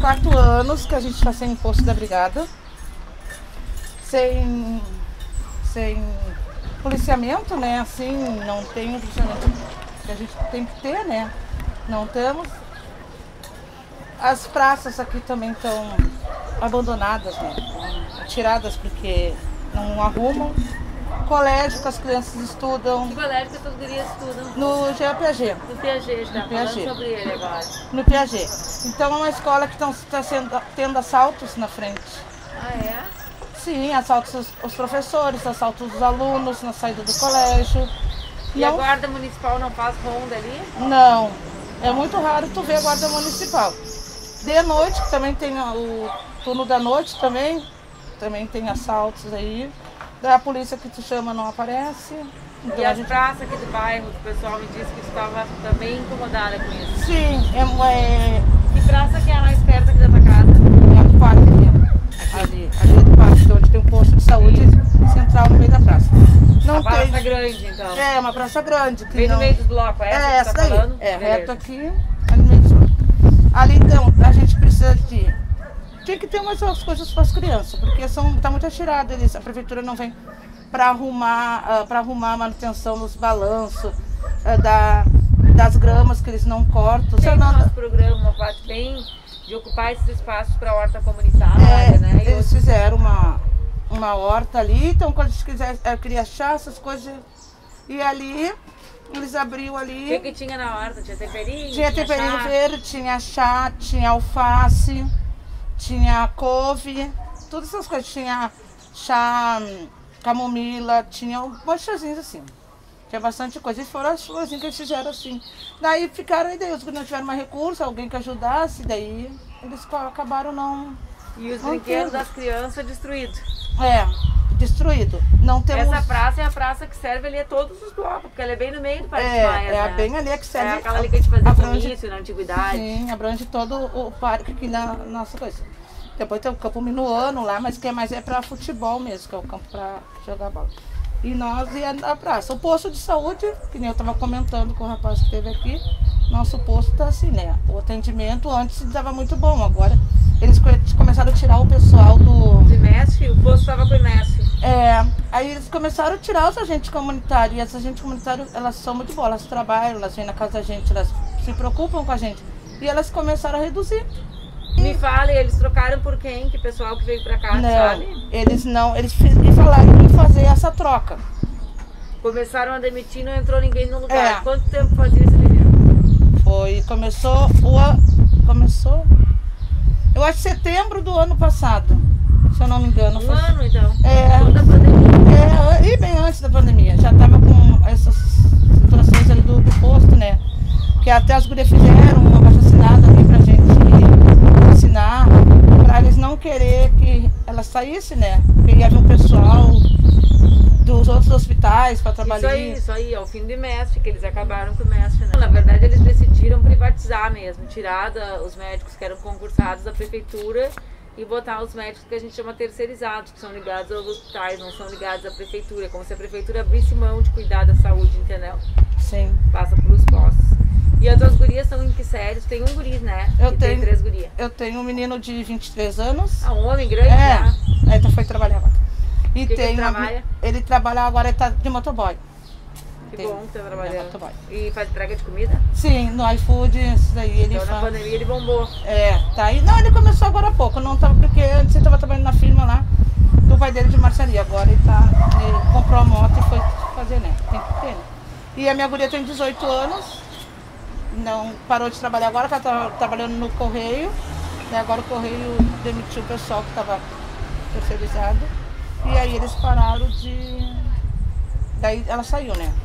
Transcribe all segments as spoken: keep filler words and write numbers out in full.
quatro anos que a gente está sem imposto da brigada, sem, sem policiamento, né? Assim, não tem o policiamento que a gente tem que ter, né? Não temos. As praças aqui também estão abandonadas, né? Tiradas porque não arrumam. Colégio que as crianças estudam. Que colégio que as gurias estudam? No G A P G. No Piaget, está falando sobre ele agora. No Piaget. Então é uma escola que está tendo assaltos na frente. Ah, é? Sim, assaltos os, os professores, assaltos os alunos na saída do colégio. E não, a guarda municipal não faz ronda ali? Não. É muito raro tu ver a guarda municipal. De noite, que também tem o turno da noite também. Também tem assaltos aí. A polícia que te chama não aparece. Então e as gente... praças aqui do bairro, o pessoal me disse que estava também incomodada com isso. Sim, é, é... Que praça que é a mais perto aqui da tua casa? É a do parque aqui. Ali, ali é do parque, onde tem um posto de saúde central no meio da praça. Não uma tem... praça grande, então. É, uma praça grande. Que bem não... no meio dos blocos, é essa, é essa que daí. Tá falando? É, beleza. Reto aqui, ali no meio dos blocos. Ali então, a gente precisa de... Tinha que ter umas coisas para as crianças, porque são, tá muito atirado, eles, a prefeitura não vem para arrumar, uh, para arrumar a manutenção dos balanços, uh, da, das gramas que eles não cortam. Tem não... nosso programa, uma parte bem de ocupar esses espaços para a horta comunitária, é, né? E eles outros... fizeram uma, uma horta ali, então quando eles quiserem, eu queria achar essas coisas, e ali, eles abriam ali... O que, que tinha na horta? Tinha temperinho? Tinha, tinha temperinho chá. Verde, tinha chá, tinha alface, tinha couve, todas essas coisas, tinha chá, camomila, tinha um monte de chazinhos assim. Tinha bastante coisa. E foram as florzinhas que eles fizeram assim. Daí ficaram, e daí os que não tiveram mais recurso, alguém que ajudasse, daí eles acabaram não... E os brinquedos das crianças destruídos. É, destruído. Não temos... Essa praça é a praça que serve ali a todos os blocos, porque ela é bem no meio do Parque é, Maia, É, né? bem ali que serve... É aquela ali que a gente fazia abrange, comício na antiguidade. Sim, abrange todo o parque aqui na nossa coisa. Depois tem o campo minuano lá, mas que é mais é para futebol mesmo, que é o campo para jogar bola. E nós e a praça. O posto de saúde, que nem eu estava comentando com o rapaz que esteve aqui, nosso posto está assim, né? O atendimento antes estava muito bom, agora eles começaram a tirar o pessoal do... De mestre? O posto estava com o mestre. É, aí eles começaram a tirar os agentes comunitários, e as agentes comunitárias, elas são muito boas, elas trabalham, elas vêm na casa da gente, elas se preocupam com a gente. E elas começaram a reduzir. Me fala, eles trocaram por quem? Que pessoal que veio pra cá, não, sabe? Eles não, eles falaram em fazer essa troca. Começaram a demitir, não entrou ninguém no lugar. É. Quanto tempo fazia esse menino? Foi, começou o começou, eu acho setembro do ano passado, se eu não me engano. Um foi, ano então? É. Toda a pandemia? É, e bem antes da pandemia, já tava com essas situações ali do, do posto, né? Que até as gurias fizeram uma abaixo-assinada ali pra gente ensinar, para eles não querer que ela saísse, né? Porque ia vir um pessoal dos outros hospitais para trabalhar. Isso aí, isso aí, é o fim de mestre, que eles acabaram com o mestre, né? Na verdade, eles decidiram privatizar mesmo, tirar da, os médicos que eram concursados da prefeitura e botar os médicos que a gente chama terceirizados, que são ligados aos hospitais, não são ligados à prefeitura. É como se a prefeitura abrisse mão de cuidar da saúde, entendeu? Sim. Passa pelos postos. E as tuas gurias são em que séries? Tem um guri, né? Eu e tenho tem três gurias. Eu tenho um menino de vinte e três anos. Ah, um homem grande, é, já? É, então foi trabalhar agora. E que tem que ele uma, trabalha? Ele trabalha agora, ele tá de motoboy. Que tem, bom que tá trabalhando. É, motoboy. E faz entrega de comida? Sim, no iFood, isso daí ele Então faz. na pandemia ele bombou. É, tá aí. Não, ele começou agora há pouco, não tava, porque antes ele tava trabalhando na firma lá do pai dele de marcenaria. Agora ele tá, ele comprou a moto e foi fazer, né? Tem que ter, né? E a minha guria tem dezoito anos, não parou de trabalhar agora, que ela tá trabalhando no Correio, né? Agora o Correio demitiu o pessoal que estava terceirizado. E aí eles pararam de... Daí ela saiu, né?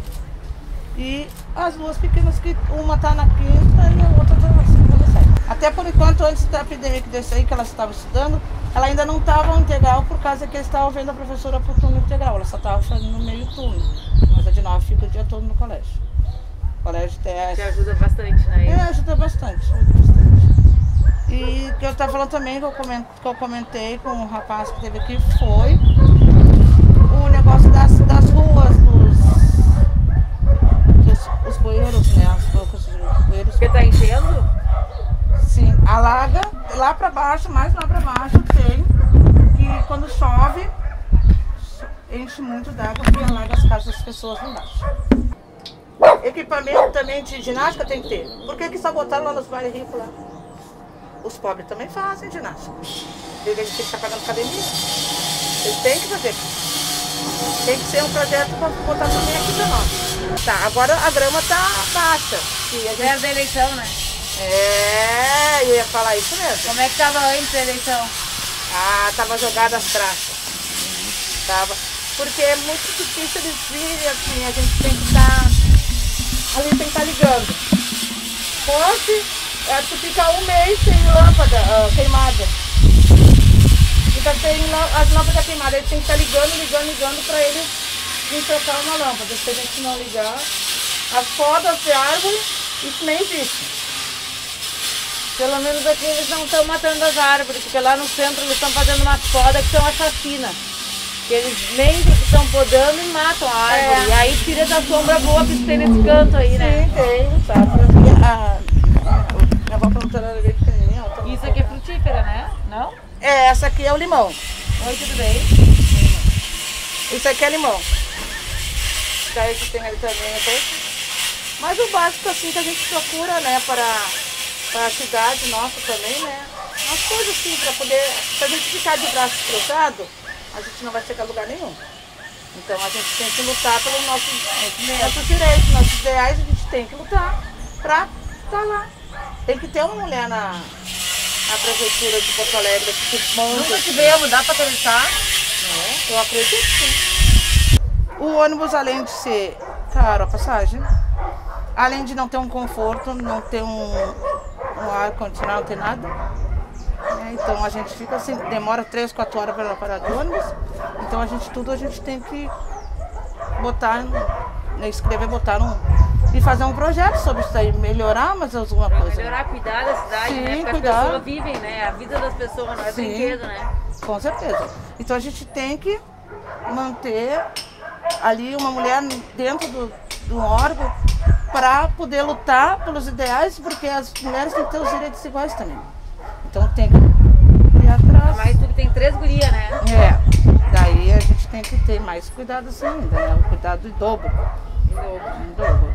E as duas pequenas, que uma tá na quinta e a outra tá na segunda série. Até por enquanto, antes da epidemia que desse aí, que elas estavam estudando, ela ainda não estava integral por causa que eles estavam vendo a professora por turno integral. Ela só estava fazendo no meio turno. Mas a de nove fica o dia todo no colégio. Colégio T S. Que ajuda bastante, né? É, ajuda bastante, ajuda bastante. E que eu estava falando também, que eu, coment, que eu comentei com um rapaz que teve aqui, foi o negócio das, das ruas, dos, dos os bueiros, né? As bocas dos bueiros. Porque tá enchendo? Sim, alaga lá para baixo. baixo, mais lá pra baixo, tem que quando chove, enche muito d'água e alaga as casas das pessoas lá embaixo. Equipamento também de ginástica tem que ter. Por que que só botaram lá nos bairros ricos lá? Os pobres também fazem ginástica. Eles têm que estar pagando academia. Eles têm que fazer. Tem que ser um projeto para botar também aqui pra nós. Tá, agora a grama tá baixa. E a gente... Perto da eleição, né? É, eu ia falar isso mesmo. Como é que tava antes da eleição? Ah, tava jogada as traças. Uhum. Tava. Porque é muito difícil eles virem assim, a gente tem que estar. Ali tem que estar ligando. Pode, é, tu fica um mês sem lâmpada uh, queimada. Fica sem as lâmpadas queimadas. Aí tem que estar ligando, ligando, ligando para eles vir trocar uma lâmpada. Se a gente não ligar, as podas de árvore, isso nem existe. Pelo menos aqui eles não estão matando as árvores, porque lá no centro eles estão fazendo umas podas que são assassinas. Eles nem estão podando e matam a árvore. É. E aí tira da sombra boa que tem nesse canto aí, né? Sim, tem, sabe? A minha avó plantando era bem pequenininha. Isso aqui é frutífera, né? Não? É, essa aqui é o limão. Oi, tudo bem? Isso aqui é limão. Daí que tem ali também, até. Mas o básico assim que a gente procura, né, para, para a cidade nossa também, né? Umas coisas assim, para poder. Se a gente ficar de braço cruzado, a gente não vai chegar a lugar nenhum. Então a gente tem que lutar pelos nossos, nossos direitos, nossos ideais, a gente tem que lutar para estar lá. Tem que ter uma mulher na, na prefeitura de Porto Alegre que manda. Nunca tivemos, dá para acreditar? É, eu acredito sim. O ônibus, além de ser caro a passagem, além de não ter um conforto, não ter um, um ar-condicionado, não ter nada. É, então a gente fica assim, demora três, quatro horas para parar de ônibus. Então a gente tudo a gente tem que botar, né, escrever, botar um, e fazer um projeto sobre isso aí, melhorar mais alguma coisa. Melhorar, cuidar da cidade, sim, né? Porque cuidar. As pessoas vivem, né? A vida das pessoas não é sim, brinquedo, né? Com certeza. Então a gente tem que manter ali uma mulher dentro do, do órgão para poder lutar pelos ideais, porque as mulheres têm que ter os direitos iguais também. Então tem que ir atrás. Mas tu tem três gurias, né? É. Daí a gente tem que ter mais cuidado assim ainda, né? O cuidado em dobro. Em dobro. Em dobro.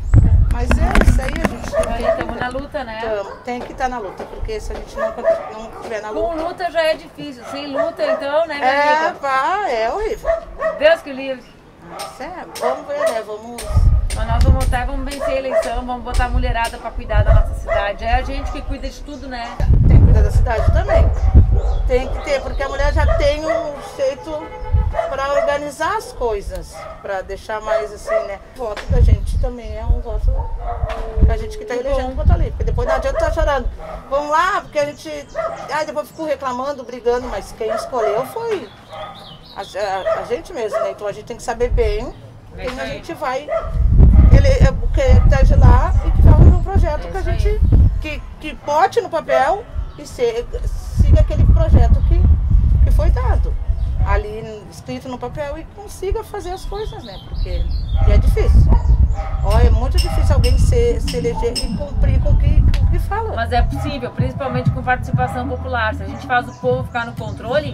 Mas é isso aí, a gente Aí estamos na luta, né? Então, tem que estar na luta, porque se a gente não, não estiver na luta... Com luta já é difícil, sem luta então, né, minha É, amiga? pá, é horrível. Deus que livre. Isso é, vamos ver, né? Vamos... Mas nós vamos lutar, vamos vencer a eleição, vamos botar a mulherada para cuidar da nossa cidade. É a gente que cuida de tudo, né? Tem que cuidar da cidade também. Tem que ter, porque a mulher já tem um jeito para organizar as coisas, para deixar mais assim, né? O voto da gente também é um voto da gente que está elegendo voto ali, porque depois não adianta estar chorando. Vamos lá, porque a gente. Ai, depois ficou reclamando, brigando, mas quem escolheu foi a, a, a gente mesmo, né? Então a gente tem que saber bem quem a gente vai. Ele é porque esteja lá e que faça um projeto é que a gente que, que bote no papel e se, siga aquele projeto que, que foi dado ali escrito no papel e consiga fazer as coisas, né? Porque e é difícil. Ó, é muito difícil alguém se, se eleger e cumprir com o que, com o que fala. Mas é possível, principalmente com participação popular. Se a gente faz o povo ficar no controle,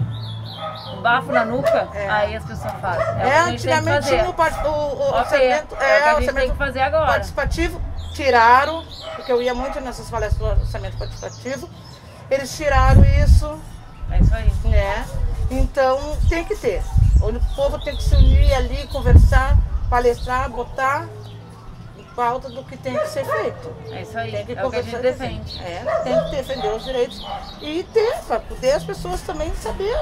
um bafo na nuca, é. Aí as pessoas fazem. É, é antigamente tinha o, o, o orçamento, é, é o que a gente orçamento tem que fazer agora. Participativo, tiraram, porque eu ia muito nessas palestras do orçamento participativo, eles tiraram isso. É isso aí. Né? Então tem que ter. O povo tem que se unir ali, conversar, palestrar, botar em pauta do que tem que ser feito. É isso aí, tem que é o que a gente defende. É, tem que defender os direitos e ter, para poder as pessoas também saber,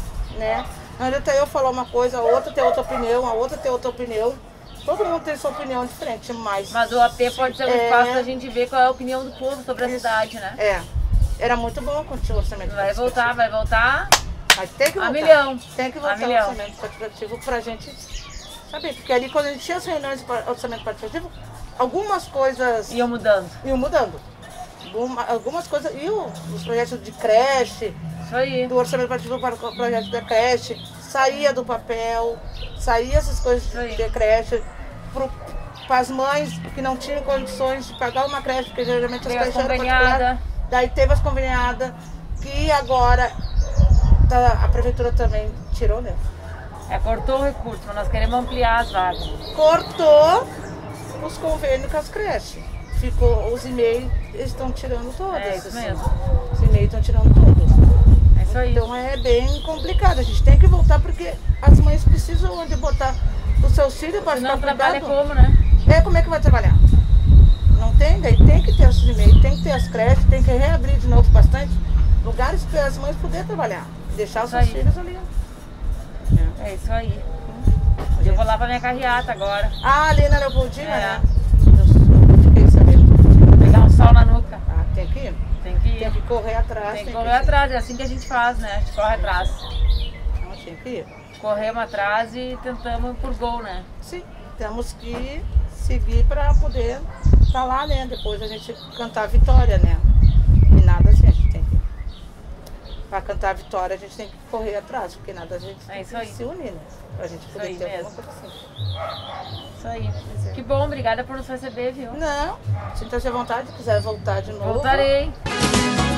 né? Não adianta eu falar uma coisa, a outra ter outra opinião, a outra ter outra opinião. Todo mundo tem sua opinião diferente, mas... Mas o A P pode ser um é, espaço da gente ver qual é a opinião do povo sobre a isso, cidade, né? É. Era muito bom continuar o orçamento Vai voltar, vai voltar. Mas tem que voltar. A milhão. Tem que voltar o orçamento participativo pra gente saber. Porque ali quando a gente tinha as reuniões de orçamento participativo, algumas coisas iam mudando. Iam mudando. Alguma, algumas coisas. E os projetos de creche, isso aí. Do orçamento participativo para o projeto da creche, saía do papel, saía essas coisas de, de creche. Para as mães que não tinham condições de pagar uma creche, porque geralmente as creches eram particulares. Daí teve as conveniadas, que agora tá, a prefeitura também tirou, né? É, cortou o recurso, mas nós queremos ampliar as vagas. Cortou os convênios com as creches. Ficou, os e-mails estão tirando todos. É isso assim. mesmo. Os e-mails estão tirando todos. É isso aí. Então é bem complicado. A gente tem que voltar porque as mães precisam onde botar os seus filhos para Senão ficar trabalha cuidado. como, né? É, como é que vai trabalhar? Não tem? Daí tem que ter os e-mails, tem que ter as creches, tem que reabrir de novo bastante lugares para as mães poderem trabalhar. Deixar os Isso seus aí. filhos ali. É. É isso aí. Eu vou lá pra minha carreata agora. Ah, ali na Leopoldina, É. né? Eu fiquei sabendo. Pegar um sol na nuca. Ah, tem que ir? Tem que ir. Tem que correr atrás. Tem que correr atrás, é assim que a gente faz, né? A gente corre atrás. Não, tem que ir. Corremos atrás e tentamos por gol, né? Sim, temos que seguir para poder estar lá, né? Depois a gente cantar a vitória, né? E nada assim, a gente tem que... Para cantar a vitória a gente tem que correr atrás, porque nada a gente É tem isso que aí. se unir, né? Pra gente Isso poder aí ter mesmo. alguma coisa assim. Isso aí. Que bom, obrigada por nos receber, viu? Não, sinta-se à vontade, quiser voltar de novo. Voltarei.